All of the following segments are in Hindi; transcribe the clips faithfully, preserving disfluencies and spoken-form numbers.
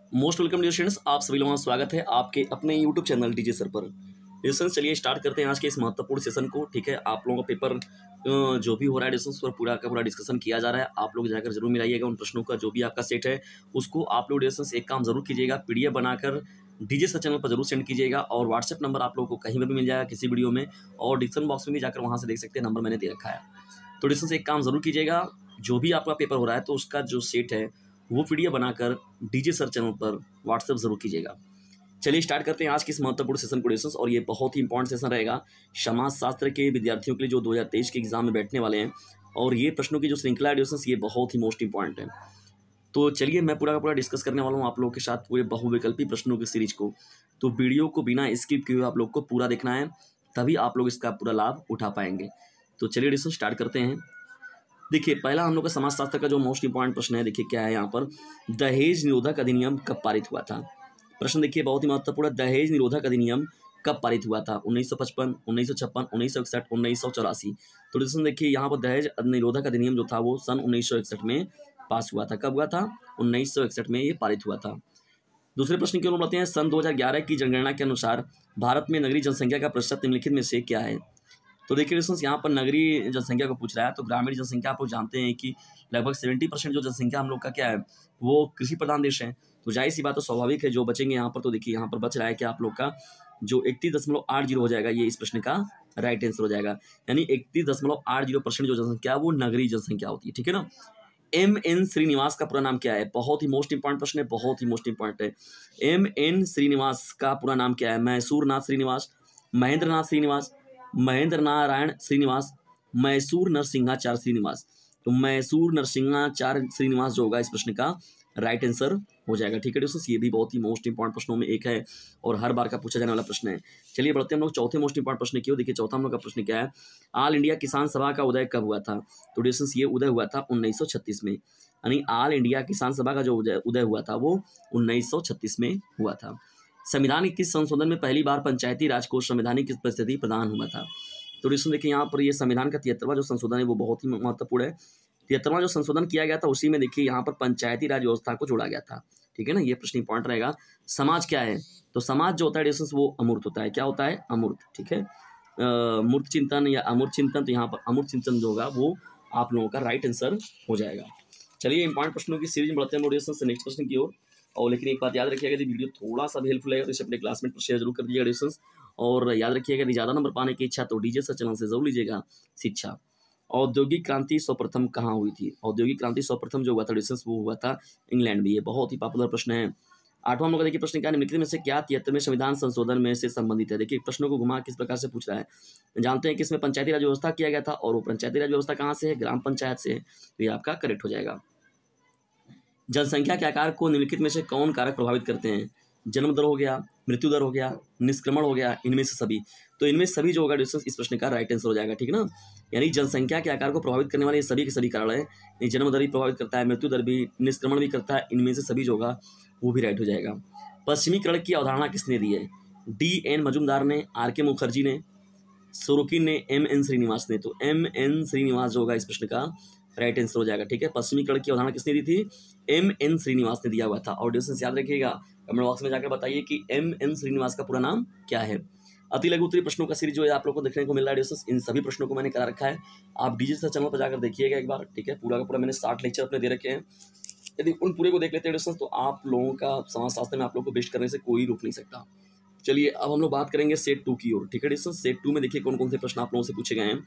मोस्ट वेलकम डियर स्टूडेंट्स, आप सभी लोगों का स्वागत है आपके अपने यूट्यूब चैनल डीजे सर पर। डिस्टेंस चलिए स्टार्ट करते हैं आज के इस महत्वपूर्ण सेशन को। ठीक है, आप लोगों का पेपर अ, जो भी हो रहा है डिस्टेंस पर पूरा का पूरा डिस्कशन किया जा रहा है। आप लोग जाकर जरूर मिलाइएगा उन प्रश्नों का, जो भी आपका सेट है उसको आप लोग डिस्टेंस एक काम जरूर कीजिएगा, पीडीएफ बनाकर डीजे सर चैनल पर जरूर सेंड कीजिएगा। और व्हाट्सएप नंबर आप लोगों को कहीं पर भी मिल जाएगा किसी वीडियो में, और डिस्क्रिप्शन बॉक्स में भी जाकर वहाँ से देख सकते हैं, नंबर मैंने दे रखा है। तो डिस्टेंस एक काम जरूर कीजिएगा, जो भी आपका पेपर हो रहा है तो उसका जो सेट है वो पीडीएफ बनाकर डीजे सर चैनल पर व्हाट्सएप जरूर कीजिएगा। चलिए स्टार्ट करते हैं आज की इस महत्वपूर्ण सेशन को डिस्कस। और ये बहुत ही इंपॉर्टेंट सेशन रहेगा समाज शास्त्र के विद्यार्थियों के लिए जो दो हज़ार तेईस के एग्जाम में बैठने वाले हैं। और ये प्रश्नों की जो श्रृंखला है डिस्कस, ये बहुत ही मोस्ट इंपॉर्टेंट है। तो चलिए मैं पूरा का पूरा डिस्कस करने वाला हूँ आप लोगों के साथ पूरे बहुविकल्पी प्रश्नों की सीरीज को। तो वीडियो को बिना स्किप किए हुए आप लोग को पूरा देखना है, तभी आप लोग इसका पूरा लाभ उठा पाएंगे। तो चलिए डिस्कस स्टार्ट करते हैं। देखिए पहला हम लोग का समाजशास्त्र का जो मोस्ट इंपॉर्टेंट प्रश्न है, देखिए क्या है यहाँ पर, दहेज निरोधक अधिनियम कब पारित हुआ था। प्रश्न देखिए बहुत ही महत्वपूर्ण, दहेज निरोधक अधिनियम कब पारित हुआ था। उन्नीस सौ पचपन, उन्नीस सौ छप्पन, उन्नीस सौ इकसठ, उन्नीस सौ चौरासी। तो डिस्कशन देखिए यहाँ पर दहेज निरोधक अधिनियम जो था वो सन उन्नीस सौ इकसठ में पास हुआ था। कब हुआ था? उन्नीस सौ इकसठ में ये पारित हुआ था। दूसरे प्रश्न की ओर बढ़ते हैं। सन दो हज़ार ग्यारह की जनगणना के अनुसार भारत में नगरीय जनसंख्या का प्रतिशत निम्नलिखित में से क्या है। तो देखिए डिस्टेंस यहाँ पर नगरीय जनसंख्या को पूछ रहा है। तो ग्रामीण जनसंख्या आप लोग जानते हैं कि लगभग सत्तर परसेंट जो जनसंख्या हम लोग का क्या है वो कृषि प्रधान देश है। तो जाहिर सी बात तो स्वाभाविक है जो बचेंगे यहाँ पर। तो देखिए यहाँ पर बच रहा है कि आप लोग का जो इकतीस दशमलव आठ जीरो हो जाएगा, ये इस प्रश्न का राइट आंसर हो जाएगा। यानी इकतीस दशमलव आठ जीरो परसेंट जो जनसंख्या वो नगरीय जनसंख्या होती है। ठीक है ना। एम एन श्रीनिवास का पूरा नाम क्या है? बहुत ही मोस्ट इंपॉर्टेंट प्रश्न है, बहुत ही मोस्ट इंपॉर्टेंट है। एम एन श्रीनिवास का पूरा नाम क्या है? मैसूर नाथ श्रीनिवास, महेंद्र नाथ श्रीनिवास, महेंद्र नारायण श्रीनिवास, मैसूर नरसिंहाचार्य श्रीनिवास। तो मैसूर नरसिंहाचार्य श्रीनिवास जो होगा इस प्रश्न का राइट आंसर हो जाएगा। ठीक है दोस्तों, ये भी बहुत ही मोस्ट इंपॉर्टेंट प्रश्नों में एक है और हर बार का पूछा जाने वाला प्रश्न है। चलिए बढ़ते हैं हम लोग चौथे मोस्ट इंपॉर्टेंट प्रश्न की ओर। देखिए चौथा हम लोग का प्रश्न क्या है, ऑल इंडिया किसान सभा का उदय कब हुआ था। तो डिस्टेंस ये उदय हुआ था उन्नीस सौ छत्तीस में। यानी ऑल इंडिया किसान सभा का जो उदय हुआ था वो उन्नीस सौ छत्तीस में हुआ था। संविधान के किस संशोधन में पहली बार पंचायती राज को संवैधानिक किस परिस्थिति प्रदान हुआ था। तो डिस्टेंस देखिए यहाँ पर ये संविधान का तिहत्तरवां जो संशोधन है वो बहुत ही महत्वपूर्ण है। तिहत्तरवां जो संशोधन किया गया था उसी में देखिए यहाँ पर पंचायती राज व्यवस्था को जोड़ा गया था। ठीक है ना, ये प्रश्न इंपॉर्टेंट रहेगा। समाज क्या है? तो समाज जो होता है डिस्टेंस वो अमूर्त होता है। क्या होता है? अमूर्त। ठीक है, मूर्त चिंतन या अमूर्त चिंतन, तो यहाँ पर अमूर्त चिंतन जो होगा वो आप लोगों का राइट आंसर हो जाएगा। चलिए इंपॉर्टेंट प्रश्नों की सीरीज में बढ़ते हैं डिस्टेंस नेक्स्ट प्रश्न की ओर। और लेकिन एक बात याद रखिएगा, यदि वीडियो थोड़ा सा हेल्पफुल है तो इसे अपने क्लासमेट पर शेयर जरूर कर दीजिएगा डिस्टेंस। और याद रखिएगा यदि ज़्यादा नंबर पाने की इच्छा तो डीजे सर चैनल से जरूर लीजिएगा शिक्षा। औद्योगिक क्रांति सर्वप्रथम कहाँ हुई थी? औद्योगिक क्रांति सर्वप्रथम जो हुआ था डिस्टेंस वो हुआ था इंग्लैंड में। ये बहुत ही पॉपुलर प्रश्न है। आठवां नंबर देखिए प्रश्न क्या, निम्नलिखित में से क्या तिहत्तरवें संविधान संशोधन में से संबंधित है। देखिए प्रश्नों को घुमा किस प्रकार से पूछ रहा है। जानते हैं कि इसमें पंचायती राज व्यवस्था किया गया था, और वो पंचायती राज व्यवस्था कहाँ से है? ग्राम पंचायत से है। तो ये आपका करेक्ट हो जाएगा। जनसंख्या के आकार को निम्नलिखित में से कौन कारक प्रभावित करते हैं? जन्म दर हो गया, मृत्यु दर हो गया, निष्क्रमण हो गया, इनमें से सभी। तो इनमें सभी जो होगा डिस्टेंस इस प्रश्न का राइट आंसर हो जाएगा। ठीक है ना, यानी जनसंख्या के आकार को प्रभावित करने वाले ये सभी के सभी कारण है। जन्म दर भी प्रभावित करता है, मृत्यु दर भी, निष्क्रमण भी करता है, इनमें से सभी जो होगा वो भी राइट हो जाएगा। पश्चिमीकरण की अवधारणा किसने दी है? डी एन मजूमदार ने, आर के मुखर्जी ने, सोरोकिन ने, एम एन श्रीनिवास ने। तो एम एन श्रीनिवास जो होगा इस प्रश्न का राइट आंसर हो जाएगा। ठीक है, पश्चिमीकरण की अवधारणा किसने दी थी? एम एन श्रीनिवास ने दिया हुआ था। और डिस्टेंस याद रखिएगा, कमेंट बॉक्स में जाकर बताइए कि एम एन श्रीनिवास का पूरा नाम क्या है। अति लघु उत्तरीय प्रश्नों का सीरीज जो है आप लोग को देखने को मिल रहा है डिस्टेंस, इन सभी प्रश्नों को मैंने करा रखा है। आप डीजे सर चैनल पर जाकर देखिएगा एक बार। ठीक है, पूरा का पूरा मैंने साठ लेक्चर अपने दे रखे हैं। यदि उन पूरे को देख लेते हैं डिस्टेंस तो आप लोगों का समाजशास्त्र में आप लोग को बेस्ट करने से कोई रोक नहीं सकता। चलिए अब हम लोग बात करेंगे सेट टू की ओर। ठीक है डिस्टेंस, सेट टू में देखिए कौन कौन से प्रश्न आप लोगों से पूछे गए हैं।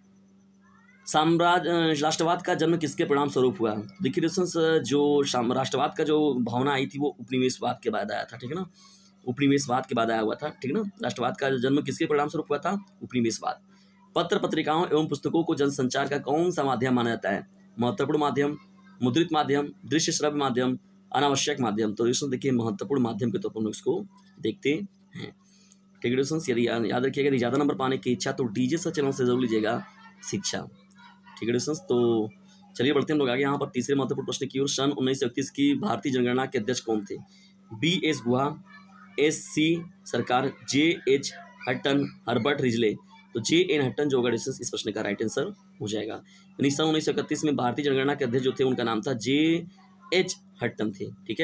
साम्राज्य राष्ट्रवाद का जन्म किसके परिणाम स्वरूप हुआ? देखिए डिस्टेंस जो राष्ट्रवाद का जो भावना आई थी वो उपनिवेशवाद के बाद आया था। ठीक है ना, उपनिवेशवाद के बाद आया हुआ था। ठीक है ना, राष्ट्रवाद का जन्म किसके परिणाम स्वरूप हुआ था? उपनिवेशवाद। पत्र पत्रिकाओं एवं पुस्तकों को जनसंचार का कौन सा माध्यम माना जाता है? महत्वपूर्ण माध्यम, मुद्रित माध्यम, दृश्य श्रव्य माध्यम, अनावश्यक माध्यम। तो डिस्टेंस देखिए महत्वपूर्ण माध्यम के तौर पर हम इसको देखते हैं। ठीक है डिस्टेंस, यदि याद रखिएगा यदि ज़्यादा नंबर पाने की इच्छा तो डीजे सर चैनल से जरूर लीजिएगा शिक्षा। ठीक है डिस्टेंस, तो चलिए बढ़ते हैं हम लोग आगे यहाँ पर तीसरे महत्वपूर्ण प्रश्न की ओर। सन उन्नीस सौ इकतीस की भारतीय जनगणना के अध्यक्ष कौन थे? B S Guha, S C Sarkar, J H Hutton, Herbert Risley. तो जे एन हट्टन जो होगा डिस्टेंस इस प्रश्न का राइट आंसर हो जाएगा। यानी सन उन्नीस सौ इकतीस में भारतीय जनगणना के अध्यक्ष जो थे उनका नाम था जे एच हट्टन थे। ठीक है,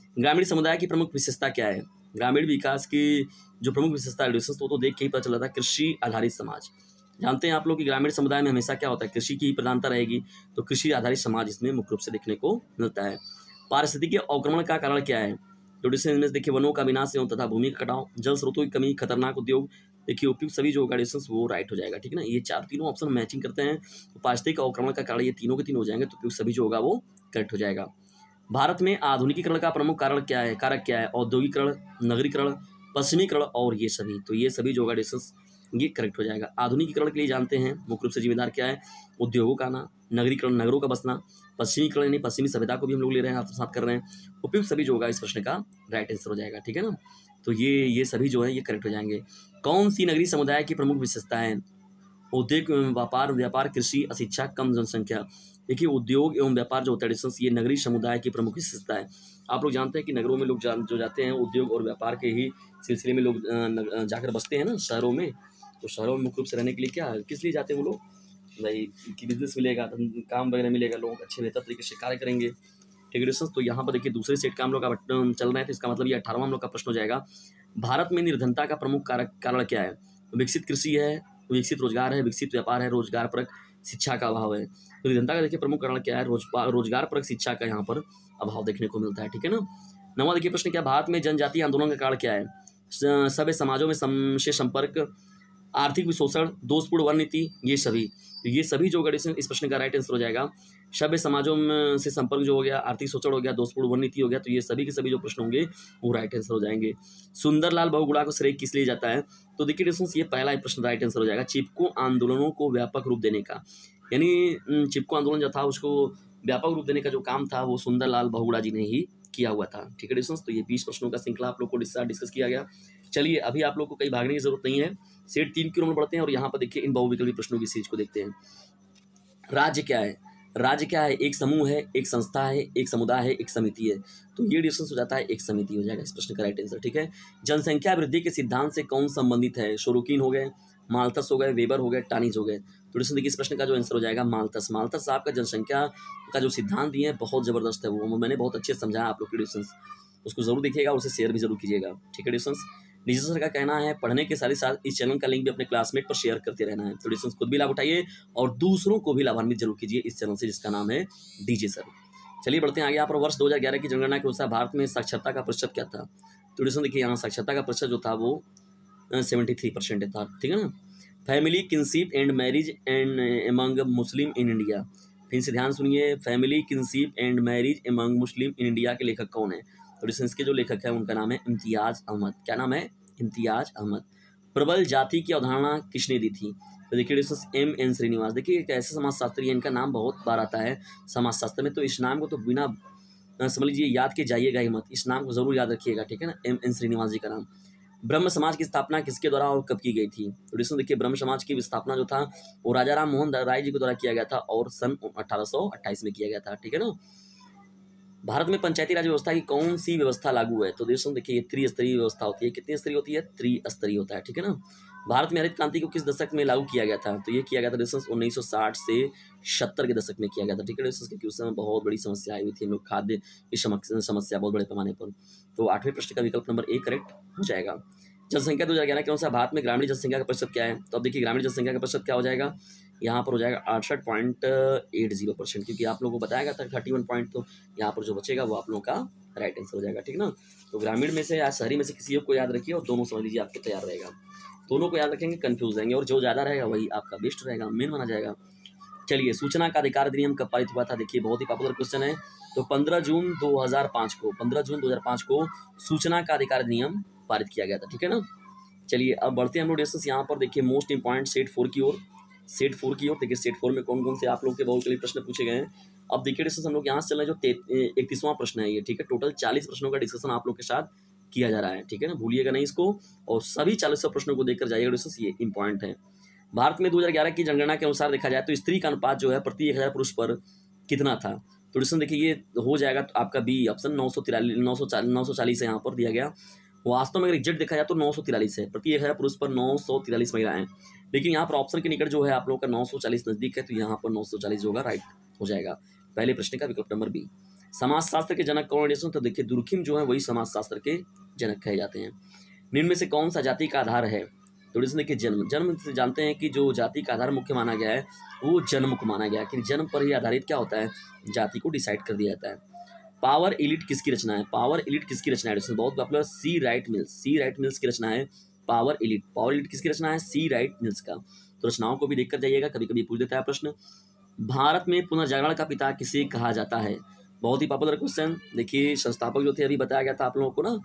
ग्रामीण समुदाय की प्रमुख विशेषता क्या है? ग्रामीण विकास की जो प्रमुख विशेषता है तो, तो देख के ही पता चला था, कृषि आधारित समाज। जानते हैं आप लोग कि ग्रामीण समुदाय में हमेशा क्या होता है, कृषि की ही प्रधानता रहेगी, तो कृषि आधारित समाज इसमें मुख्य रूप से देखने को मिलता है। पारिस्थितिकी अवक्रमण का कारण क्या है? तो डिस्टेंस देखिए, वनों का विनाश एवं तथा भूमि का कटाव, जल स्रोतों की कमी, खतरनाक उद्योग। देखिए उपयुक्त सभी जो ऑर्गेनाइजेशंस वो राइट हो जाएगा, ठीक है ना। ये चार तीनों ऑप्शन मैचिंग करते हैं, तो पारिस्थितिक अवक्रमण का कारण ये तीनों के तीन हो जाएंगे, तो उपयुक्त सभी जो होगा वो करेक्ट हो जाएगा। भारत में आधुनिकीकरण का प्रमुख कारण क्या है, कारक क्या है? औद्योगिकरण, नगरीकरण, पश्चिमीकरण और ये सभी, तो ये सभी जो ऑर्गेनाइजेशंस ये करेक्ट हो जाएगा। आधुनिकीकरण के लिए जानते हैं मुख्य रूप से जिम्मेदार क्या है? उद्योगों का आना, नगरीकरण नगरों का बसना, पश्चिमीकरण यानी पश्चिमी सभ्यता को भी हम लोग ले रहे हैं, आप साथ कर रहे हैं। उपयुक्त सभी जो होगा इस प्रश्न का राइट आंसर हो जाएगा, ठीक है ना। तो ये ये सभी जो है ये करेक्ट हो जाएंगे। कौन सी नगरीय समुदाय की प्रमुख विशेषता है? उद्योग एवं व्यापार, व्यापार, कृषि, अशिक्षा, कम जनसंख्या। देखिए उद्योग एवं व्यापार जो होता है ये नगरीय समुदाय की प्रमुख विशेषता है। आप लोग जानते हैं कि नगरों में लोग जा, जो जाते हैं उद्योग और व्यापार के ही सिलसिले में लोग जाकर बसते हैं ना शहरों में। तो शहरों में मुख्य रूप से रहने के लिए क्या किस लिए जाते हैं वो लोग? भाई कि बिजनेस मिलेगा, काम वगैरह मिलेगा, लोग अच्छे बेहतर तरीके से कार्य करेंगे, ठीक है दोस्तों। तो यहाँ पर देखिए दूसरे सेट का हम लोग का चल रहा है, तो इसका मतलब ये अठारहवां हम लोग का प्रश्न हो जाएगा। भारत में निर्धनता का प्रमुख कारक कारण क्या है? विकसित कृषि है, विकसित रोजगार है, विकसित व्यापार है, रोजगार परक शिक्षा का अभाव है। तो निर्धनता का देखिए प्रमुख कारण क्या है? रोज रोजगार परक शिक्षा का यहाँ पर अभाव देखने को मिलता है, ठीक है ना। नवा देखिए प्रश्न क्या, भारत में जनजातीय आंदोलन का कारण क्या है? सभ्य समाजों में सम से संपर्क, आर्थिक विशोषण, दोषपूर्ण वन नीति, ये सभी। तो ये सभी जो गणित इस प्रश्न का राइट आंसर हो जाएगा। सभ्य समाजों में से संपर्क जो हो गया, आर्थिक शोषण हो गया, दोषपूर्ण वन नीति हो गया, तो ये सभी के सभी जो प्रश्न होंगे वो राइट आंसर हो जाएंगे। सुंदरलाल बहुगुणा को श्रेय किस लिए जाता है? तो देखिए डिस्टेंस ये पहला प्रश्न राइट आंसर हो जाएगा। चिपको आंदोलनों को व्यापक रूप देने का, यानी चिपको आंदोलन जो था उसको व्यापक रूप देने का जो काम था वो सुंदरलाल बहुगुणा जी ने ही किया हुआ था, ठीक है डिस्टेंस। तो ये बीस प्रश्नों का श्रृंखला आप लोग को डिस्कस किया गया। चलिए अभी आप लोग को कहीं भागने की जरूरत नहीं है, सेट तीन की ओर बढ़ते हैं और यहाँ पर देखिए इन बहुविकल्पी प्रश्नों की सीरीज को देखते हैं। राज्य क्या है? राज्य क्या है? एक समूह है, एक संस्था है, एक समुदाय है, एक समिति है। तो ये डिस्टेंस हो जाता है एक समिति हो जाएगा इस प्रश्न का राइट आंसर, ठीक है। जनसंख्या वृद्धि के सिद्धांत से कौन संबंधित है? शोरोकिन हो गए, माल्थस हो गए, वेबर हो गए, टानीज हो गए। तो डिस्टेंस देखिए इस प्रश्न का जो आंसर हो जाएगा माल्थस। माल्थस साहब का जनसंख्या का जो सिद्धांत दिए हैं बहुत जबरदस्त है, वो मैंने बहुत अच्छे से समझाया आप लोग के डिस्टेंस, उसको जरूर देखिएगा और उसे शेयर भी जरूर कीजिएगा, ठीक है डिस्टेंस। डीजे सर का कहना है पढ़ने के साथ ही साथ इस चैनल का लिंक भी अपने क्लासमेट पर शेयर करते रहना है। तो डिस्टेंस खुद भी लाभ उठाइए और दूसरों को भी लाभान्वित जरूर कीजिए इस चैनल से जिसका नाम है डीजे सर। चलिए बढ़ते हैं आगे। यहाँ पर वर्ष दो हज़ार ग्यारह की जनगणना के अनुसार भारत में साक्षरता का प्रतिशत क्या था? तो डिस्टेंस देखिए यहाँ साक्षरता का प्रतिशत जो था वो सेवेंटी थ्री परसेंट था, ठीक है ना। Family, kinship and marriage and among Muslim in India. फिर से ध्यान सुनिए, family, kinship and marriage among Muslim in India के लेखक कौन है? तो डिस्टेंस के जो लेखक है उनका नाम है इम्तियाज अहमद। क्या नाम है? इम्तियाज अहमद। प्रबल जाति की अवधारणा किसने दी थी? तो देखिए डिस्टेंस एम एन श्रीनिवास। देखिए एक ऐसे समाजशास्त्री है, इनका नाम बहुत बार आता है समाजशास्त्र में, तो इस नाम को तो बिना समझ लीजिए याद के जाइएगा ही मत, इस नाम को जरूर याद रखिएगा, ठीक है ना। एम एन श्रीनिवास जी का नाम। ब्रह्म समाज की स्थापना किसके द्वारा और कब की गई थी? तो डिस्टेंस देखिए ब्रह्म समाज की स्थापना जो था वो राजा राम मोहन राय जी के द्वारा किया गया था और सन अठारह सौ अट्ठाईस में किया गया था, ठीक है ना। भारत में पंचायती राज व्यवस्था की कौन सी व्यवस्था लागू है? तो देशों देखिए ये त्रिस्तरीय व्यवस्था होती है। कितनी स्तरीय होती है? त्रिस्तरीय होता है, ठीक है ना। भारत में हरित क्रांति को किस दशक में लागू किया गया था? तो ये किया गया था देशों उन्नीस सौ साठ से सत्तर के दशक में किया गया था, ठीक है देशों, क्योंकि उस समय बहुत बड़ी समस्या आई हुई थी हम लोग खाद्य की समस्या बहुत बड़े पैमाने पर। तो आठवें प्रश्न का विकल्प नंबर एक करेक्ट हो जाएगा। जनसंख्या दो हजार ग्यारह के अनुसार भारत में ग्रामीण जनसंख्या का प्रतिशत क्या है? तो अब देखिए ग्रामीण जनसंख्या का प्रतिशत क्या हो जाएगा, यहाँ पर हो जाएगा अड़सठ पॉइंट एट जीरो परसेंट, क्योंकि आप लोगों को बताया गया था थर्टी वन पॉइंट, तो यहाँ पर जो बचेगा वो आप लोगों का राइट आंसर हो जाएगा, ठीक ना। तो ग्रामीण में से या शहरी में से किसी एक को याद रखिए और दोनों समझ लीजिए आपको तैयार रहेगा। दोनों को याद रखेंगे कंफ्यूज रहेंगे और जो ज़्यादा रहेगा वही आपका बेस्ट रहेगा, मेन माना जाएगा। चलिए सूचना का अधिकार अधिनियम कब पारित हुआ था? देखिए बहुत ही पॉपुलर क्वेश्चन है। तो पंद्रह जून दो हज़ार पाँच को पंद्रह जून दो हज़ार पाँच को सूचना का अधिकार अधिनियम पारित किया गया था, ठीक है ना। चलिए अब बढ़ते हैं हम लोग डिस्कस यहाँ पर देखिए मोस्ट इंपॉर्टेंट सेट फोर की ओर। सेट फोर की ओर देखिए सेट फोर में कौन कौन से आप लोग के बहुत के लिए प्रश्न पूछे गए हैं। अब देखिए डिस्कस हम लोग यहाँ से चल रहे हैं जो इकतीसवां प्रश्न है ये, ठीक है। टोटल चालीस प्रश्नों का डिस्कशन आप लोग के साथ किया जा रहा है, ठीक है ना, भूलिएगा नहीं इसको। और सभी चालीस प्रश्नों को देखकर जाइएगा डिस्कस, ये इंपॉर्टेंट है। भारत में दो हज़ार ग्यारह की जनगणना के अनुसार देखा जाए तो स्त्री का अनुपात जो है प्रति एक हजार पुरुष पर कितना था? तो डिस्कशन देखिए ये हो जाएगा तो आपका बी ऑप्शन नौ सौ तिरालीस नौ सौ नौ सौ चालीस यहाँ पर दिया गया। वास्तव में अगर एग्जैक्ट देखा जाए तो नौ सौ तिरालीस है, प्रति एक हजार पुरुष पर नौ सौ तिरालीस महिलाएं, लेकिन यहाँ पर ऑप्शन के निकट जो है आप लोगों का नौ सौ चालीस नजदीक है, तो यहाँ पर नौ सौ चालीस जो होगा राइट हो जाएगा। पहले प्रश्न का विकल्प नंबर बी। समाजशास्त्र के जनक कौन है? तो देखिए दुर्खिम जो है वही समाजशास्त्र के जनक कहे जाते हैं। निम्न में से कौन सा जाति का आधार है? तो इसमें देखिए जन्म जन्म से जानते हैं कि जो जाति का आधार मुख्य माना गया है वो जन्म को माना गया है कि जन्म पर ही आधारित क्या होता है, जाति को डिसाइड कर दिया जाता है। पावर एलिट किसकी रचना है? पावर एलिट किसकी रचना है? इसमें बहुत popular C Wright Mills, C Wright Mills की रचना है पावर एलिट। पावर एलिट किसकी रचना है? सी राइट मिल्स का। तो रचनाओं को भी देखकर जाइएगा, कभी कभी पूछ देता है प्रश्न। भारत में पुनर्जागरण का पिता किसे कहा जाता है? बहुत ही पॉपुलर क्वेश्चन। देखिए संस्थापक जो थे अभी बताया गया था आप लोगों को ना,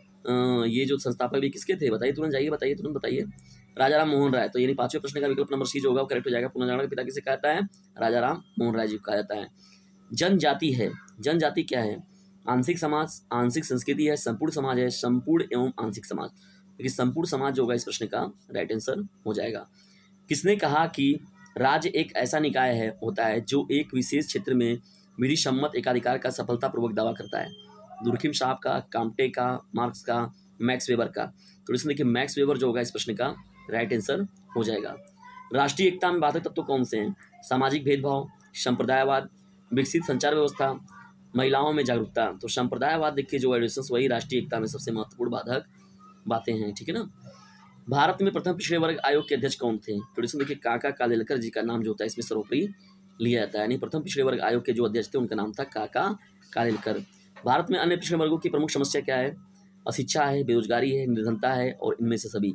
अ, ये जो संस्थापक भी किसके थे बताइए, तुरंत जाइए बताइए, तुरंत बताइए। राजा राम मोहन राय। तो यानी पांचवें प्रश्न का विकल्प नंबर सी जो होगा वो करेक्ट हो जाएगा। पुनर्जागरण का पिता किसे कहा जाता है? राजा राम मोहन राय जी को कहा जाता है। जनजाति है, जनजाति क्या है? आंशिक समाज, आंशिक संस्कृति है, संपूर्ण समाज है, संपूर्ण एवं आंशिक समाज। देखिए संपूर्ण समाज जो होगा इस प्रश्न का राइट आंसर हो जाएगा। किसने कहा कि राज्य एक ऐसा निकाय है होता है जो एक विशेष क्षेत्र में विधि सम्मत एकाधिकार का सफलतापूर्वक दावा करता है? दुर्खिम साहब का, काम्टे का, मार्क्स का, मैक्स वेबर का। तो इसमें देखिए मैक्स वेबर जो होगा इस प्रश्न का राइट आंसर हो जाएगा। राष्ट्रीय एकता में बाधक तत्व कौन से हैं? सामाजिक भेदभाव, संप्रदायवाद, विकसित संचार व्यवस्था, महिलाओं में जागरूकता। तो संप्रदायवाद देखिए जो एडिशंस वही राष्ट्रीय एकता में सबसे महत्वपूर्ण बाधक बातें हैं, ठीक है ना। भारत में प्रथम पिछड़े वर्ग आयोग के अध्यक्ष कौन थे? तो इसमें देखिए काका कालेलकर जी का नाम जो होता है इसमें सर्वोपरि लिया जाता है, यानी प्रथम पिछड़े वर्ग आयोग के जो अध्यक्ष थे उनका नाम था काका कालेलकर। भारत में अन्य पिछड़े वर्गों की प्रमुख समस्या क्या है? अशिक्षा है, बेरोजगारी है, निर्धनता है और इनमें से सभी।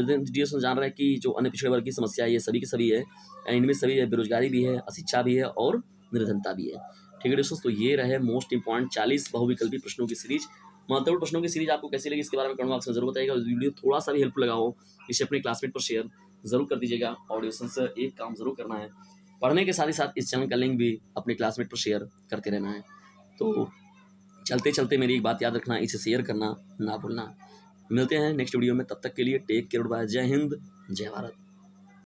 जान रहा है कि जो अन्य पिछड़े वर्ग की समस्या है ये सभी की सभी है, इनमें सभी है, बेरोजगारी भी है, अशिक्षा भी है और निर्धनता भी है, ठीक है दोस्तों। तो ये रहे मोस्ट इंपॉर्टेंट चालीस बहुविकल्पी प्रश्नों की सीरीज। महत्वपूर्ण प्रश्नों की सीरीज आपको कैसी लगी इसके बारे में कमेंट बॉक्स में जरूर बताइएगा। वीडियो थोड़ा सा भी हेल्पफुल लगा हो इसे अपने क्लासमेट पर शेयर जरूर कर दीजिएगा। ऑडियो से एक काम जरूर करना है, पढ़ने के साथ ही साथ इस चैनल का लिंक भी अपने क्लासमेट पर शेयर करते रहना है। तो चलते चलते मेरी एक बात याद रखना, इसे शेयर करना ना भूलना। मिलते हैं नेक्स्ट वीडियो में, तब तक के लिए टेक केयर, बाय, जय हिंद, जय भारत।